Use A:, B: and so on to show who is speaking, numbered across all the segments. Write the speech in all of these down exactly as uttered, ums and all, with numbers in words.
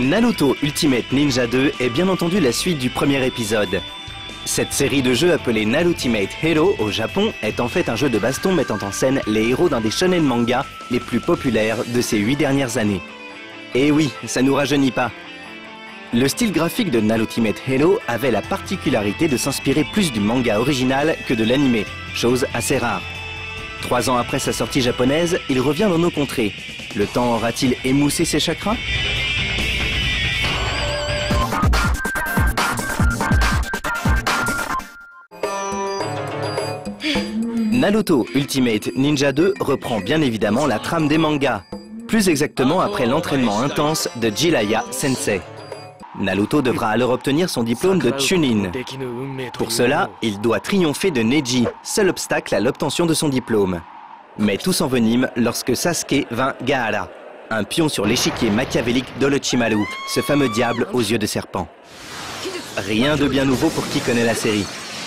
A: Naruto Ultimate Ninja deux est bien entendu la suite du premier épisode. Cette série de jeux appelée Narultimate Hero au Japon est en fait un jeu de baston mettant en scène les héros d'un des shonen mangas les plus populaires de ces huit dernières années. Et oui, ça nous rajeunit pas. Le style graphique de Narultimate Hero avait la particularité de s'inspirer plus du manga original que de l'anime, chose assez rare. Trois ans après sa sortie japonaise, il revient dans nos contrées. Le temps aura-t-il émoussé ses chakras ? Naruto Ultimate Ninja deux reprend bien évidemment la trame des mangas, plus exactement après l'entraînement intense de Jiraiya Sensei. Naruto devra alors obtenir son diplôme de Chunin. Pour cela, il doit triompher de Neji, seul obstacle à l'obtention de son diplôme. Mais tout s'envenime lorsque Sasuke vainc Gaara, un pion sur l'échiquier machiavélique d'Orochimaru, ce fameux diable aux yeux de serpent. Rien de bien nouveau pour qui connaît la série.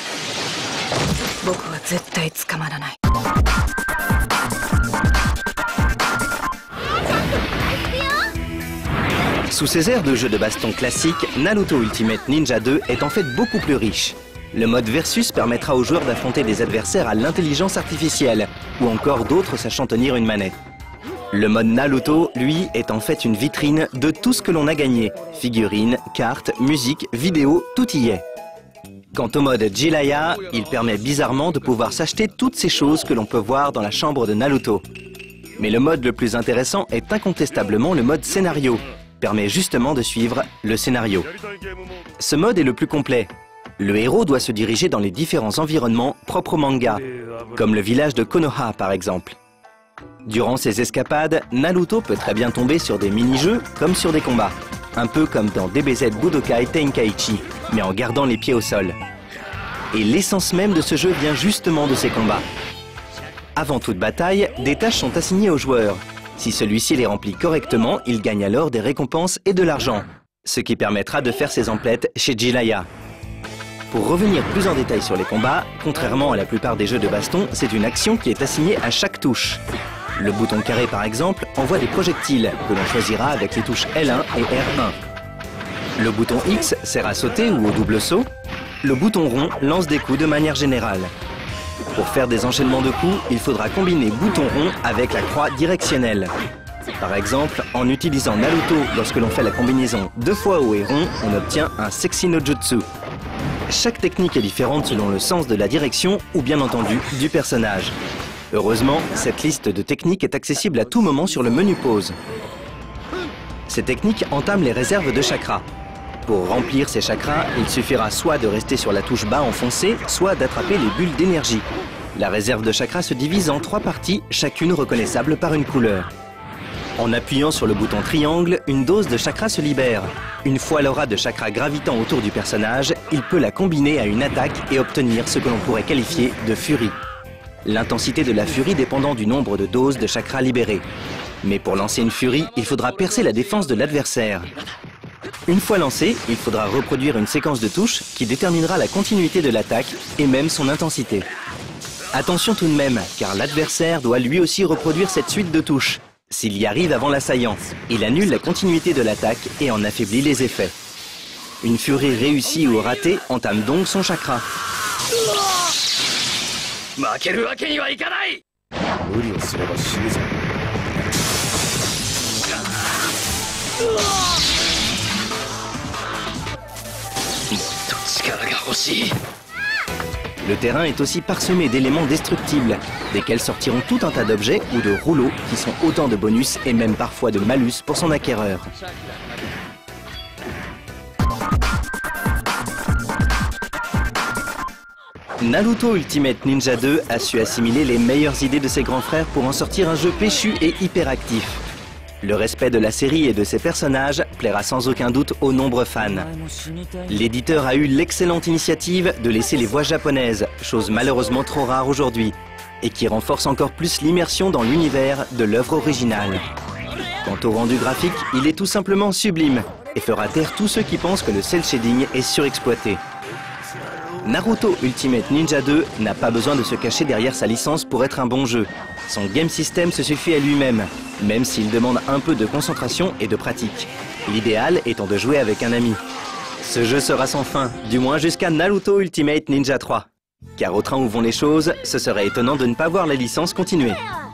A: Sous ses airs de jeu de baston classique, Naruto Ultimate Ninja deux est en fait beaucoup plus riche. Le mode versus permettra aux joueurs d'affronter des adversaires à l'intelligence artificielle, ou encore d'autres sachant tenir une manette. Le mode Naruto, lui, est en fait une vitrine de tout ce que l'on a gagné. Figurines, cartes, musique, vidéos, tout y est. Quant au mode Jiraiya, il permet bizarrement de pouvoir s'acheter toutes ces choses que l'on peut voir dans la chambre de Naruto. Mais le mode le plus intéressant est incontestablement le mode scénario, permet justement de suivre le scénario. Ce mode est le plus complet. Le héros doit se diriger dans les différents environnements propres au manga, comme le village de Konoha par exemple. Durant ses escapades, Naruto peut très bien tomber sur des mini-jeux comme sur des combats. Un peu comme dans D B Z Budokai Tenkaichi, mais en gardant les pieds au sol. Et l'essence même de ce jeu vient justement de ces combats. Avant toute bataille, des tâches sont assignées aux joueurs. Si celui-ci les remplit correctement, il gagne alors des récompenses et de l'argent, ce qui permettra de faire ses emplettes chez Jiraiya. Pour revenir plus en détail sur les combats, contrairement à la plupart des jeux de baston, c'est une action qui est assignée à chaque touche. Le bouton carré par exemple envoie des projectiles que l'on choisira avec les touches L un et R un. Le bouton X sert à sauter ou au double saut. Le bouton rond lance des coups de manière générale. Pour faire des enchaînements de coups, il faudra combiner bouton rond avec la croix directionnelle. Par exemple, en utilisant Naruto lorsque l'on fait la combinaison deux fois haut et rond, on obtient un Sexy no Jutsu. Chaque technique est différente selon le sens de la direction ou bien entendu du personnage. Heureusement, cette liste de techniques est accessible à tout moment sur le menu pause. Ces techniques entament les réserves de chakras. Pour remplir ces chakras, il suffira soit de rester sur la touche bas enfoncée, soit d'attraper les bulles d'énergie. La réserve de chakras se divise en trois parties, chacune reconnaissable par une couleur. En appuyant sur le bouton triangle, une dose de chakra se libère. Une fois l'aura de chakra gravitant autour du personnage, il peut la combiner à une attaque et obtenir ce que l'on pourrait qualifier de furie. L'intensité de la furie dépendant du nombre de doses de chakra libérées. Mais pour lancer une furie, il faudra percer la défense de l'adversaire. Une fois lancé, il faudra reproduire une séquence de touches qui déterminera la continuité de l'attaque et même son intensité. Attention tout de même, car l'adversaire doit lui aussi reproduire cette suite de touches. S'il y arrive avant l'assaillant, il annule la continuité de l'attaque et en affaiblit les effets. Une furie réussie ou ratée entame donc son chakra. Le terrain est aussi parsemé d'éléments destructibles, desquels sortiront tout un tas d'objets ou de rouleaux qui sont autant de bonus et même parfois de malus pour son acquéreur. Naruto Ultimate Ninja deux a su assimiler les meilleures idées de ses grands frères pour en sortir un jeu péchu et hyperactif. Le respect de la série et de ses personnages plaira sans aucun doute aux nombreux fans. L'éditeur a eu l'excellente initiative de laisser les voix japonaises, chose malheureusement trop rare aujourd'hui, et qui renforce encore plus l'immersion dans l'univers de l'œuvre originale. Quant au rendu graphique, il est tout simplement sublime, et fera taire tous ceux qui pensent que le cel shading est surexploité. Naruto Ultimate Ninja deux n'a pas besoin de se cacher derrière sa licence pour être un bon jeu. Son game system se suffit à lui-même, même s'il demande un peu de concentration et de pratique. l'idéal étant de jouer avec un ami. Ce jeu sera sans fin, du moins jusqu'à Naruto Ultimate Ninja trois. Car au train où vont les choses, ce serait étonnant de ne pas voir la licence continuer.